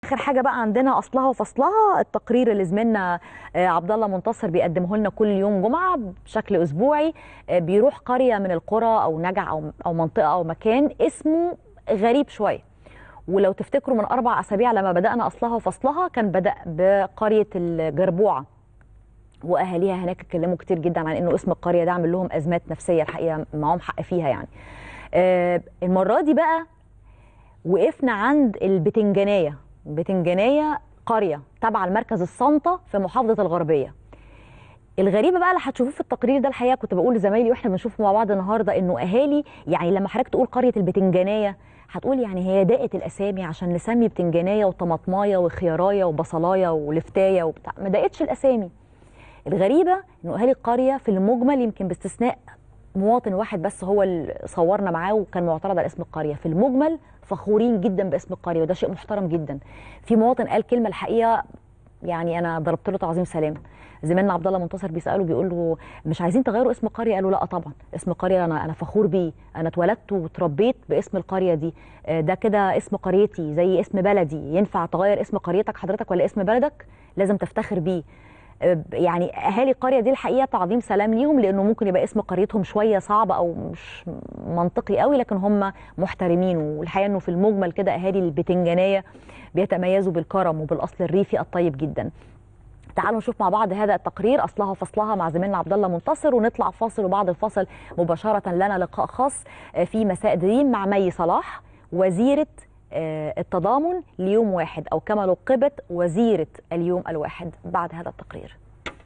اخر حاجه بقى عندنا اصلها وفصلها، التقرير اللي زميلنا عبد الله منتصر بيقدمه لنا كل يوم جمعه بشكل اسبوعي. بيروح قريه من القرى او نجع او منطقه او مكان اسمه غريب شويه. ولو تفتكروا من 4 أسابيع لما بدانا اصلها وفصلها كان بدا بقريه الجربوعه، واهاليها هناك اتكلموا كتير جدا عن انه اسم القريه ده عامل لهم ازمات نفسيه، الحقيقه معاهم حق فيها يعني. المره دي بقى وقفنا عند البتنجانيه. بتنجانيه قريه تابعه لمركز الصنطه في محافظه الغربيه. الغريبه بقى اللي هتشوفوه في التقرير ده، الحقيقه كنت بقول لزمايلي واحنا بنشوفه مع بعض النهارده، انه اهالي يعني لما حضرتك تقول قريه البتنجانيه هتقول يعني هي ضاقت الاسامي عشان نسمي بتنجانيه وطماطمايه وخيارايه وبصلايه ولفتايه وبتاع، ما ضاقتش الاسامي. الغريبه انه اهالي القريه في المجمل يمكن باستثناء مواطن واحد بس هو اللي صورنا معاه وكان معترض على اسم القريه، في المجمل فخورين جدا باسم القريه وده شيء محترم جدا. في مواطن قال كلمه الحقيقه يعني انا ضربت له تعظيم سلام. زميلنا عبد الله منتصر بيساله بيقول له مش عايزين تغيروا اسم القريه؟ قالوا لا طبعا، اسم القريه انا فخور بيه، انا اتولدت وتربيت باسم القريه دي، ده كده اسم قريتي زي اسم بلدي. ينفع تغير اسم قريتك حضرتك ولا اسم بلدك؟ لازم تفتخر بيه. يعني اهالي القريه دي الحقيقه تعظيم سلام ليهم، لانه ممكن يبقى اسم قريتهم شويه صعب او مش منطقي قوي، لكن هم محترمين. والحقيقه انه في المجمل كده اهالي البتنجانيه بيتميزوا بالكرم وبالاصل الريفي الطيب جدا. تعالوا نشوف مع بعض هذا التقرير اصلها وفصلها مع زميلنا عبد الله منتصر، ونطلع فاصل وبعد الفاصل مباشره لنا لقاء خاص في مساء دريم مع مي صلاح وزيره التضامن ليوم واحد، او كما لقبت وزيره اليوم الواحد، بعد هذا التقرير.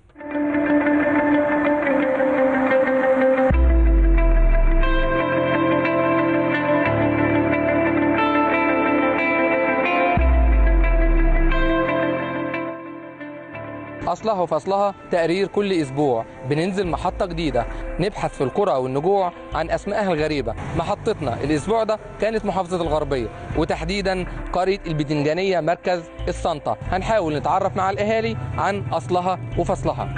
أصلها وفصلها تقرير كل أسبوع، بننزل محطة جديدة نبحث في القرى والنجوع عن أسمائها الغريبة. محطتنا الأسبوع ده كانت محافظة الغربية وتحديدا قرية البتنجانية مركز الصنطة. هنحاول نتعرف مع الأهالي عن أصلها وفصلها.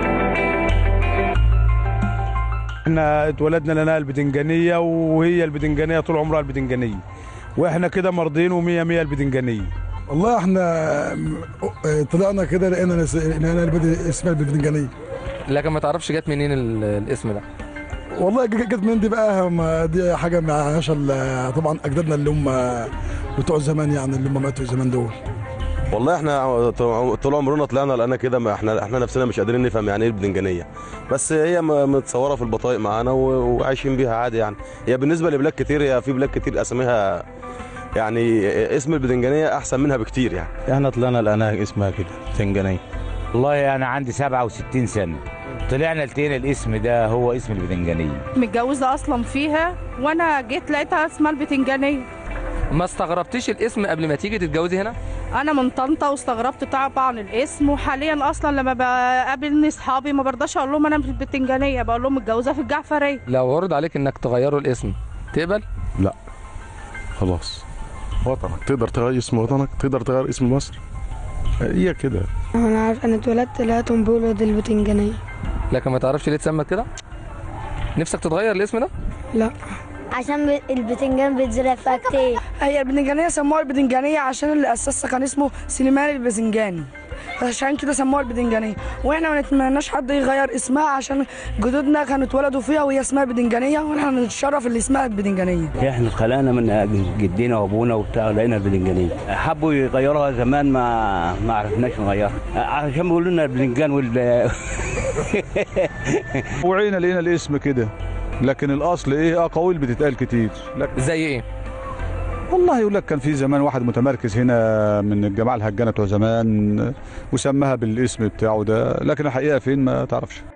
احنا اتولدنا لنا البتنجانية، وهي البتنجانية طول عمرها البتنجانية، واحنا كده مرضين ومية مية البتنجانية. والله احنا طلعنا كده لقينا اسمها البتنجانيه. لكن ما تعرفش جت منين الاسم ده؟ والله جت من دي بقى، دي حاجه مع طبعا اجدادنا اللي هم بتوع زمان، يعني اللي هم ماتوا زمان دول. والله احنا طول عمرنا طلعنا لقينا كده، احنا نفسنا مش قادرين نفهم يعني ايه البتنجانيه، بس هي متصوره في البطايق معانا وعايشين بيها عادي. يعني هي بالنسبه لبلاد كتير، هي في بلاد كتير اساميها يعني اسم البتنجانيه احسن منها بكتير. يعني احنا طلعنا لقيناها اسمها كده بتنجانيه. والله انا عندي 67 سنه، طلعنا لقينا الاسم ده هو اسم البتنجانيه. متجوزه اصلا فيها وانا جيت لقيتها اسمها البتنجانيه. ما استغربتيش الاسم قبل ما تيجي تتجوزي هنا؟ انا من طنطا واستغربت طبعا الاسم، وحاليا اصلا لما بقابلني اصحابي ما برضاش اقول لهم انا في البتنجانيه، بقول لهم متجوزه في الجعفريه. لو عرض عليك انك تغيروا الاسم تقبل؟ لا خلاص، وطنك تقدر تغير اسم وطنك، تقدر تغير اسم مصر، هي كده. انا عارف، انا اتولدت لقيتهم بيقولوا دي البتنجانيه. لكن ما تعرفش ليه اتسمت كده؟ نفسك تتغير الاسم ده؟ لا، عشان البتنجان بيتزرع فيها كتير. هي البتنجانيه سموها البتنجانيه عشان اللي اسسها كان اسمه سليمان الباذنجاني، عشان كده سموها البتنجانيه. واحنا ما نتمناش حد يغير اسمها عشان جدودنا كانوا اتولدوا فيها وهي اسمها البتنجانيه، واحنا نتشرف اللي اسمها البتنجانيه. احنا اتخلقنا من جدينا وابونا وبتاع، لقينا البتنجانيه. حبوا يغيروها زمان ما عرفناش نغيرها عشان بيقولوا لنا البتنجان وعينا لقينا الاسم كده، لكن الاصل ايه؟ اقاويل بتتقال كتير. زي ايه؟ والله يقول لك كان في زمان واحد متمركز هنا من الجماعه الهجانه بتوع زمان وسماها بالاسم بتاعه ده، لكن الحقيقه فين ما تعرفش.